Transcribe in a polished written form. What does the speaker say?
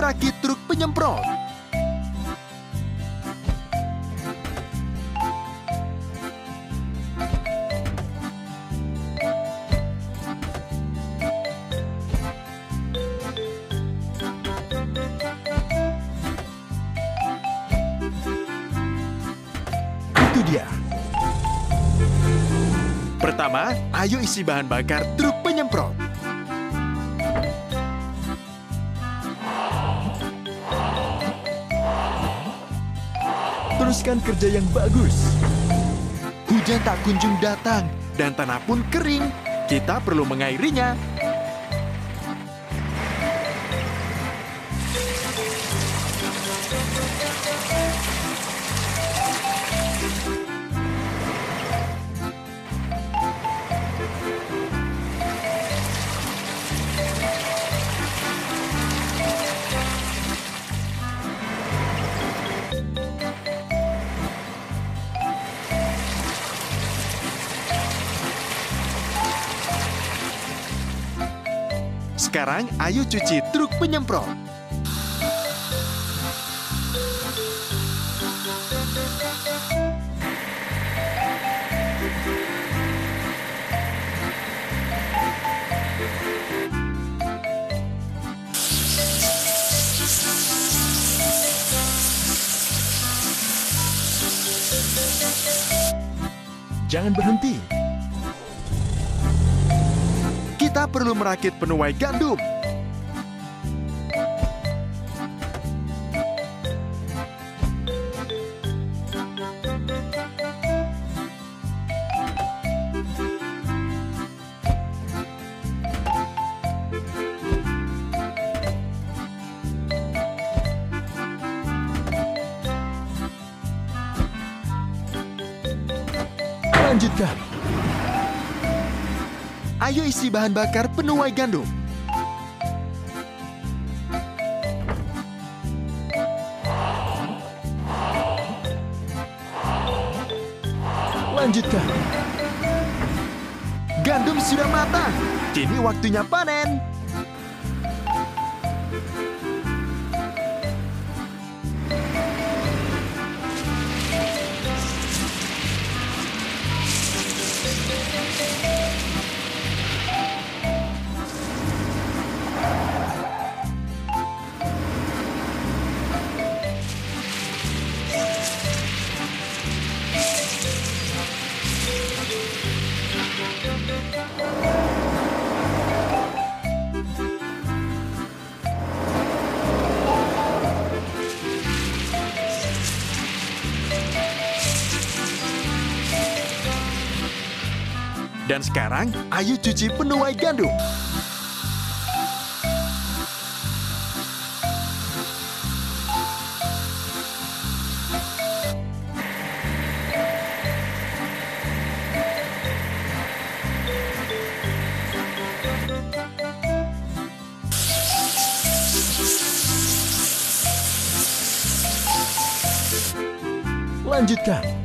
merakit truk penyemprot. Itu dia. Pertama, ayo isi bahan bakar truk penyemprot. Teruskan kerja yang bagus. Hujan tak kunjung datang dan tanah pun kering. Kita perlu mengairinya. Sekarang, ayo cuci truk penyemprot. Jangan berhenti. Kita perlu merakit penuai gandum. Lanjutkan. Ayo isi bahan bakar penuai gandum. Lanjutkan. Gandum sudah matang. Kini waktunya panen. Dan sekarang, ayo cuci penuai gandum. Lanjutkan.